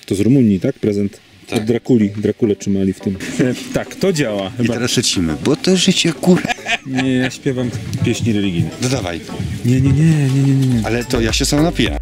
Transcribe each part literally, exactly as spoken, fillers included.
To z Rumunii, tak? Prezent tak. od Drakuli. Drakule trzymali w tym. E, tak, to działa. I teraz lecimy, bo to życie kur... Nie, ja śpiewam pieśni religijne. No dawaj. Nie, nie, nie, nie, nie, nie. Ale to ja się sam napiję.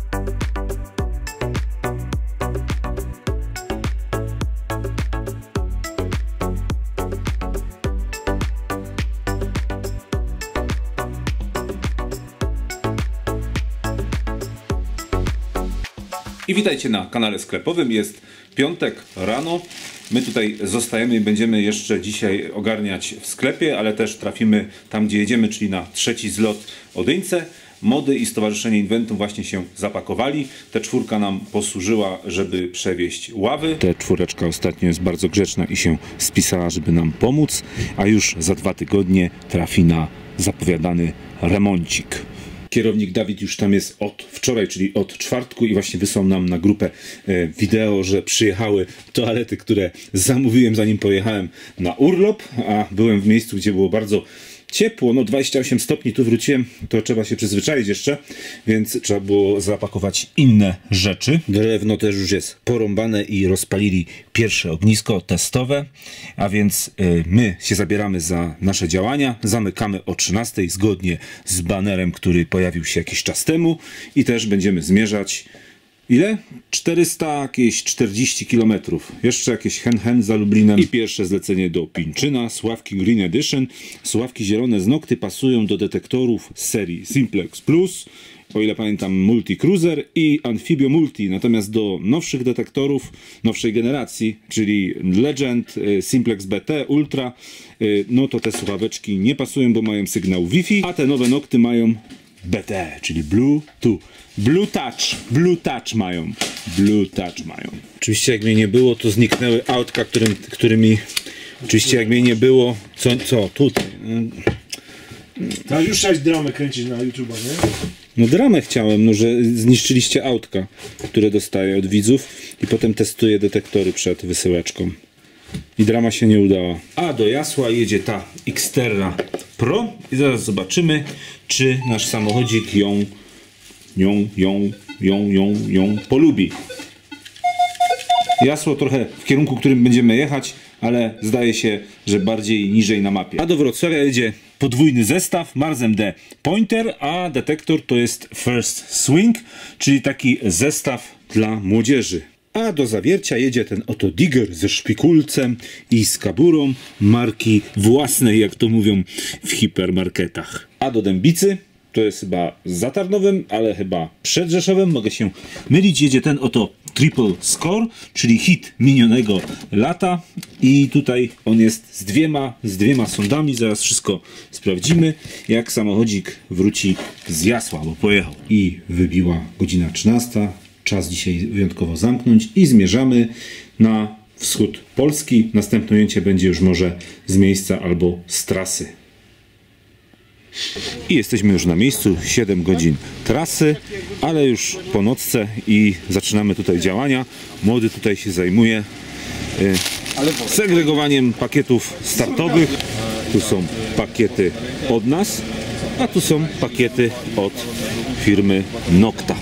I witajcie na kanale sklepowym. Jest piątek rano. My tutaj zostajemy i będziemy jeszcze dzisiaj ogarniać w sklepie, ale też trafimy tam, gdzie jedziemy, czyli na trzeci zlot Odyńce. Mody i Stowarzyszenie Inventum właśnie się zapakowali. Ta czwórka nam posłużyła, żeby przewieźć ławy. Ta czwóreczka ostatnio jest bardzo grzeczna i się spisała, żeby nam pomóc, a już za dwa tygodnie trafi na zapowiadany remoncik. Kierownik Dawid już tam jest od wczoraj, czyli od czwartku i właśnie wysłał nam na grupę e, wideo, że przyjechały toalety, które zamówiłem zanim pojechałem na urlop, a byłem w miejscu, gdzie było bardzo ciepło, no dwadzieścia osiem stopni, tu wróciłem, to trzeba się przyzwyczaić jeszcze, więc trzeba było zapakować inne rzeczy. Drewno też już jest porąbane i rozpalili pierwsze ognisko testowe, a więc y, my się zabieramy za nasze działania, zamykamy o trzynastej zgodnie z banerem, który pojawił się jakiś czas temu i też będziemy zmierzać ile? czterysta, jakieś czterdzieści kilometrów. Jeszcze jakieś hen hen za Lublinem. I pierwsze zlecenie do Pińczyna. Sławki Green Edition. Sławki zielone z nokty pasują do detektorów z serii Simplex Plus. O ile pamiętam Multi Cruiser i Amphibio Multi. Natomiast do nowszych detektorów, nowszej generacji, czyli Legend, Simplex B T, Ultra, no to te słuchaweczki nie pasują, bo mają sygnał Wi-Fi, a te nowe nokty mają B T, czyli Bluetooth. Blue Touch, Blue Touch mają. Blue Touch mają. Oczywiście jak mnie nie było, to zniknęły autka, którym, którymi... Oczywiście jak mnie nie było... Co, co tutaj? No już chciałeś dramę kręcić na YouTube'a, nie? No dramę chciałem, no że zniszczyliście autka, które dostaję od widzów i potem testuję detektory przed wysyłeczką. I drama się nie udała. A do Jasła jedzie ta Xterra Pro i zaraz zobaczymy, czy nasz samochodzik ją ją, ją, ją, ją, ją polubi. Jasło trochę w kierunku, którym będziemy jechać, ale zdaje się, że bardziej niżej na mapie. A do Wrocławia jedzie podwójny zestaw Mars M D Pointer, a detektor to jest First Swing, czyli taki zestaw dla młodzieży. A do Zawiercia jedzie ten oto Digger ze szpikulcem i z kaburą marki własnej, jak to mówią w hipermarketach. A do Dębicy to jest chyba za Tarnowem, ale chyba przed Rzeszowem, mogę się mylić, jedzie ten oto Triple Score, czyli hit minionego lata i tutaj on jest z dwiema, z dwiema sondami, zaraz wszystko sprawdzimy, jak samochodzik wróci z Jasła, bo pojechał. I wybiła godzina trzynasta, czas dzisiaj wyjątkowo zamknąć i zmierzamy na wschód Polski. Następne ujęcie będzie już może z miejsca albo z trasy. I jesteśmy już na miejscu, siedem godzin trasy, ale już po nocce i zaczynamy tutaj działania. Młody tutaj się zajmuje y, segregowaniem pakietów startowych. Tu są pakiety od nas, a tu są pakiety od firmy Nokta.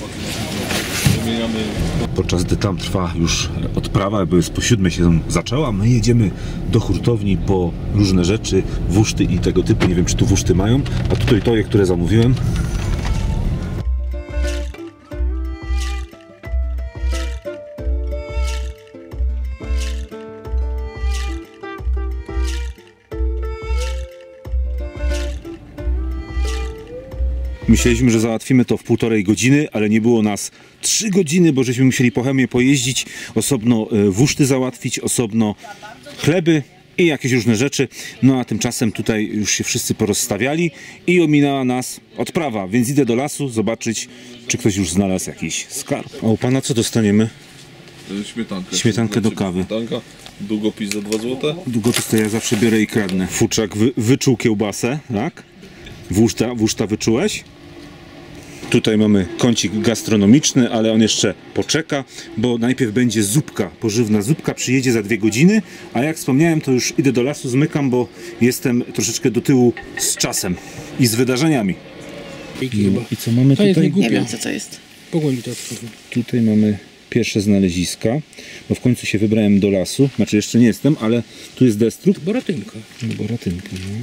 Podczas gdy tam trwa już odprawa, bo jest po siódmej się zaczęła, my jedziemy do hurtowni po różne rzeczy, wuszty i tego typu, nie wiem czy tu wuszty mają, a tutaj toje, które zamówiłem. Myśleliśmy, że załatwimy to w półtorej godziny, ale nie było nas trzy godziny, bo żeśmy musieli po Chemie pojeździć, osobno wuszty załatwić, osobno chleby i jakieś różne rzeczy. No a tymczasem tutaj już się wszyscy porozstawiali i ominęła nas odprawa, więc idę do lasu zobaczyć, czy ktoś już znalazł jakiś skarb. A u pana co dostaniemy? Śmietankę. Śmietankę do kawy. Śmietanka, długopis za dwa złote. Długopis to ja zawsze biorę i kradnę. Futrzak wy, wyczuł kiełbasę, tak? Wuszta, wuszta wyczułeś? Tutaj mamy kącik gastronomiczny, ale on jeszcze poczeka, bo najpierw będzie zupka, pożywna zupka, przyjedzie za dwie godziny, a jak wspomniałem, to już idę do lasu, zmykam, bo jestem troszeczkę do tyłu z czasem i z wydarzeniami. No, i co mamy tutaj? Nie wiem, co to jest. Tutaj mamy pierwsze znaleziska, bo w końcu się wybrałem do lasu, znaczy jeszcze nie jestem, ale tu jest destrukt. Boratynka. No, boratynka, no.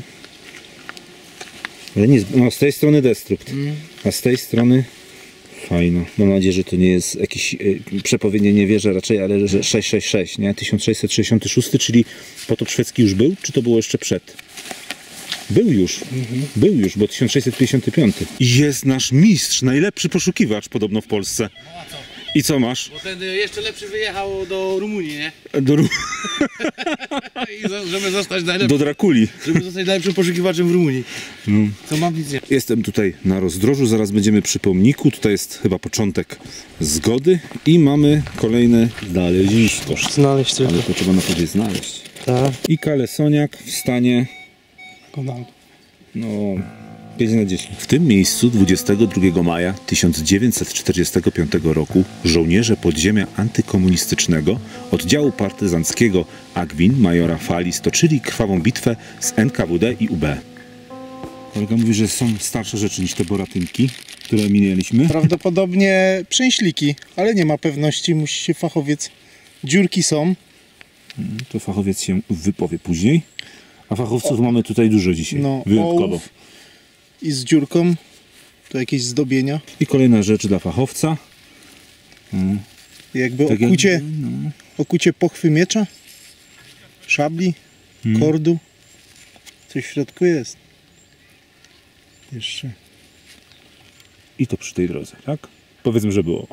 Ale nie, no z tej strony destrukt, mm. a z tej strony fajna. Mam nadzieję, że to nie jest jakieś y, przepowiednie, nie wierzę raczej, ale że sześć sześć sześć, nie? tysiąc sześćset sześćdziesiąty szósty, czyli potop szwedzki już był, czy to było jeszcze przed? Był już, mm-hmm. był już, bo tysiąc sześćset pięćdziesiąty piąty. Jest nasz mistrz, najlepszy poszukiwacz podobno w Polsce. I co masz? Bo ten jeszcze lepszy wyjechał do Rumunii, nie? Do, Ru... I za- żeby zostać najlepszym, do Drakuli. żeby zostać najlepszym poszukiwaczem w Rumunii. No. Co mam nic nie. Jestem tutaj na rozdrożu, zaraz będziemy przy pomniku. Tutaj jest chyba początek zgody i mamy kolejne znalezisko. Znaleźć tylko. Ale to trzeba na pewno znaleźć. Tak. I kalesoniak w stanie, Konal. no, pięć na dziesięć. W tym miejscu dwudziestego drugiego maja tysiąc dziewięćset czterdziestego piątego roku żołnierze podziemia antykomunistycznego oddziału partyzanckiego Agwin majora Fali stoczyli krwawą bitwę z N K W D i U B. Kolega mówi, że są starsze rzeczy niż te boratynki, które minęliśmy. Prawdopodobnie przęśliki, ale nie ma pewności, musi się fachowiec. Dziurki są. To fachowiec się wypowie później. A fachowców o. mamy tutaj dużo dzisiaj, No, wyjątkowo. ołów i z dziurką, to jakieś zdobienia. I kolejna rzecz dla fachowca. Hmm. Jakby tak okucie, jak, no. okucie pochwy miecza, szabli, hmm. kordu. Coś w środku jest. Jeszcze. I to przy tej drodze, tak? Powiedzmy, że było.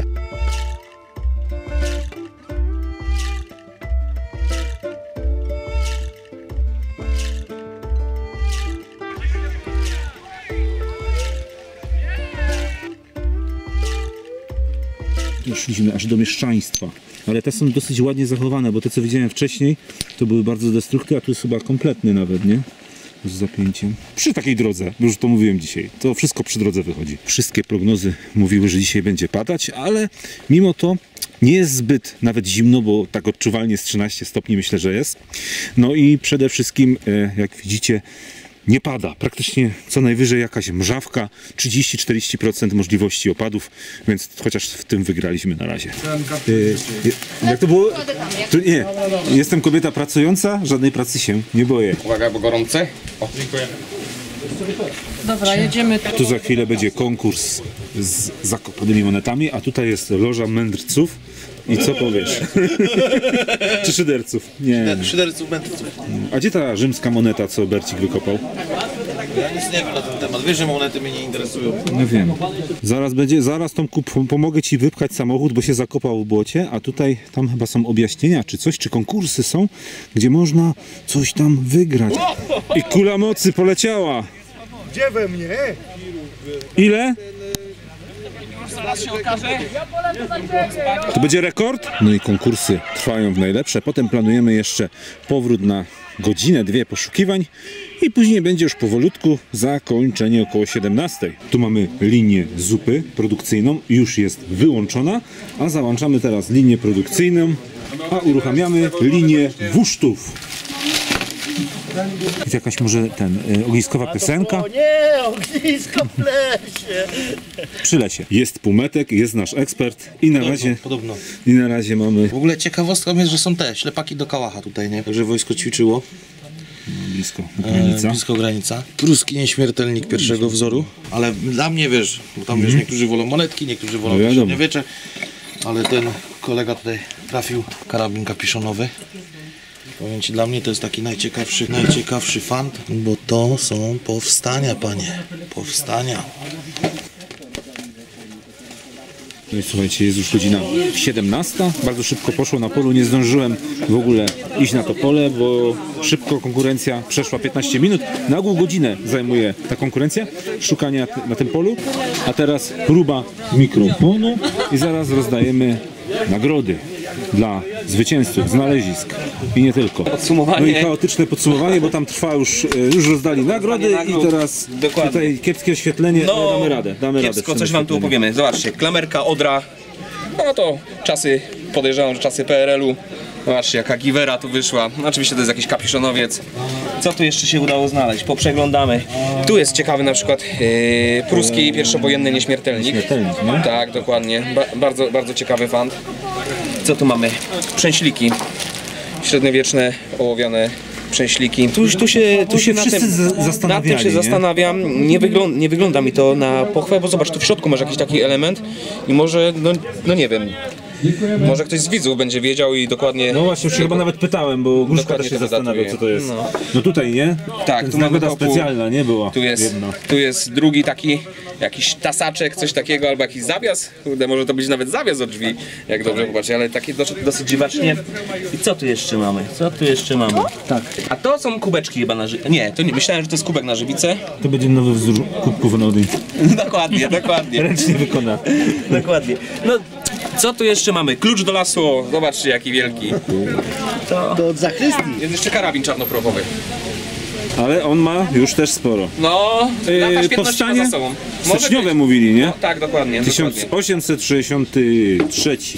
Szliśmy aż do mieszczaństwa, ale te są dosyć ładnie zachowane, bo te co widziałem wcześniej to były bardzo destrukty, a tu jest chyba kompletny nawet, nie? Z zapięciem. Przy takiej drodze, już to mówiłem dzisiaj, to wszystko przy drodze wychodzi. Wszystkie prognozy mówiły, że dzisiaj będzie padać, ale mimo to nie jest zbyt nawet zimno, bo tak odczuwalnie z trzynaście stopni myślę, że jest. No i przede wszystkim, jak widzicie, nie pada. Praktycznie co najwyżej jakaś mrzawka, trzydzieści do czterdziestu procent możliwości opadów, więc chociaż w tym wygraliśmy na razie. Yy, jak to było? To nie. Jestem kobieta pracująca, żadnej pracy się nie boję. Uwaga, bo gorące. O, dziękuję. Dobra, jedziemy. Tu za chwilę będzie konkurs z zakopanymi monetami, a tutaj jest loża mędrców. I co powiesz? Czy szyderców? Nie. Szyderców, mędrców. A gdzie ta rzymska moneta, co Bercik wykopał? Ja nic nie wiem na ten temat. Wiesz, że monety mnie nie interesują. No wiem. Zaraz będzie, zaraz Tomku pomogę ci wypchać samochód, bo się zakopał w błocie, a tutaj tam chyba są objaśnienia, czy coś, czy konkursy są, gdzie można coś tam wygrać. I kula mocy poleciała. Gdzie we mnie? Ile? To będzie rekord? No i konkursy trwają w najlepsze. Potem planujemy jeszcze powrót na godzinę, dwie poszukiwań i później będzie już powolutku zakończenie około siedemnastej. Tu mamy linię zupy produkcyjną, już jest wyłączona, a załączamy teraz linię produkcyjną, a uruchamiamy linię wusztów. Jest jakaś może ten y, ogniskowa piosenka? Nie, ognisko w lesie. Przy lesie. Jest półmetek, jest nasz ekspert i na razie Podobno. i na razie mamy W ogóle ciekawostką jest, że są te ślepaki do kałacha tutaj, nie? Także wojsko ćwiczyło. blisko granica. E, blisko granica. Pruski nieśmiertelnik pierwszego wzoru, ale dla mnie wiesz, bo tam wiesz, niektórzy wolą monetki, niektórzy wolą No wiadomo. średniowiecze, ale ten kolega tutaj trafił karabin kapiszonowy. Powiem ci, dla mnie to jest taki najciekawszy, najciekawszy fant, bo to są powstania, panie, powstania. No i słuchajcie, jest już godzina siedemnasta, bardzo szybko poszło na polu, nie zdążyłem w ogóle iść na to pole, bo szybko konkurencja przeszła piętnaście minut, na ogół godzinę zajmuje ta konkurencja, szukania na tym polu, a teraz próba mikrofonu i zaraz rozdajemy nagrody dla zwycięzców, znalezisk i nie tylko. Podsumowanie. No i chaotyczne podsumowanie, bo tam trwa już, już rozdali nagrody nagród. i teraz Dokładnie. tutaj kiepskie oświetlenie, No, ale damy radę, damy radę. Kiepsko, z tym coś wam tu oświetleniem. opowiemy. Zobaczcie, klamerka, Odra. No to czasy, podejrzewam, że czasy P R L u. Zobaczcie, jaka giwera tu wyszła. Oczywiście to jest jakiś kapiszonowiec. Co tu jeszcze się udało znaleźć? Poprzeglądamy. Tu jest ciekawy na przykład yy, pruski pierwszowojenny nieśmiertelnik. Śmiertelnik, nie? Tak, dokładnie. Ba bardzo, bardzo ciekawy fant. Co tu mamy? Przęśliki. Średniowieczne, ołowiane przęśliki. Tu, tu się, tu się na wszyscy tym, z- nad zastanawiali, tym się nie? zastanawiam. Nie, wyglą nie wygląda mi to na pochwę, bo zobacz, tu w środku masz jakiś taki element i może, no, no nie wiem, może ktoś z widzów będzie wiedział i dokładnie... No właśnie, już się chyba nawet pytałem, bo Gruszka Dokładnie też się to zastanawiał, co to jest. No. No tutaj, nie? Tak, tu tu mamy nagroda wokół- specjalna, nie była? Tu jest, jedna. tu jest drugi taki, jakiś tasaczek, coś takiego, albo jakiś zawias. Kurde, może to być nawet zawias od drzwi, jak dobrze popatrzę, ale takie dosyć, dosyć dziwacznie. I co tu jeszcze mamy? Co tu jeszcze mamy? Tak. A to są kubeczki chyba na żywicę. Nie, to nie, myślałem, że to jest kubek na żywicę. To będzie nowy wzór kubków na Odyńcu. Dokładnie, dokładnie. Ręcznie wykona. Dokładnie. No, co tu jeszcze mamy? Klucz do lasu. Zobaczcie, jaki wielki. To To od zachrystii. jest jeszcze karabin czarnoprochowy. Ale on ma już też sporo. No, lata Yy, świetności ma powstanie za sobą. Może styczniowe być. mówili, nie? No, tak, dokładnie. tysiąc dokładnie. osiemset sześćdziesiąty trzeci.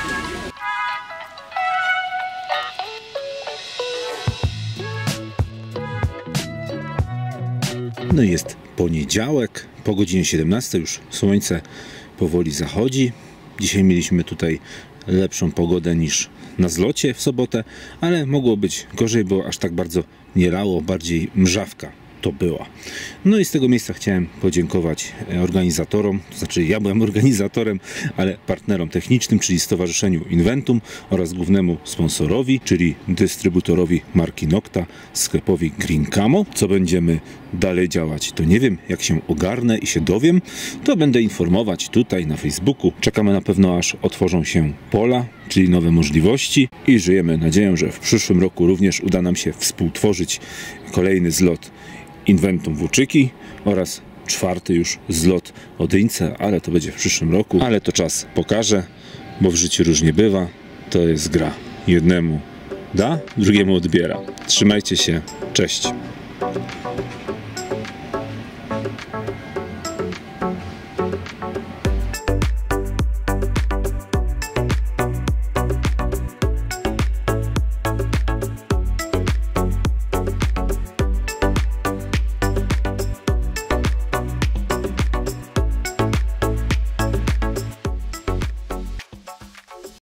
No i jest poniedziałek, po godzinie siedemnastej już słońce powoli zachodzi. Dzisiaj mieliśmy tutaj lepszą pogodę niż na zlocie w sobotę, ale mogło być gorzej, bo aż tak bardzo nie lało, bardziej mrzawka to była. No i z tego miejsca chciałem podziękować organizatorom, to znaczy ja byłem organizatorem, ale partnerom technicznym, czyli Stowarzyszeniu Inventum oraz głównemu sponsorowi, czyli dystrybutorowi marki Nocta, sklepowi Green Camo. Co będziemy dalej działać, to nie wiem. Jak się ogarnę i się dowiem, to będę informować tutaj na Facebooku. Czekamy na pewno, aż otworzą się pola, czyli nowe możliwości i żyjemy nadzieją, że w przyszłym roku również uda nam się współtworzyć kolejny zlot Inventum Włóczyki oraz czwarty już zlot Odyńce, ale to będzie w przyszłym roku. Ale to czas pokaże, bo w życiu różnie bywa. To jest gra. Jednemu da, drugiemu odbiera. Trzymajcie się. Cześć.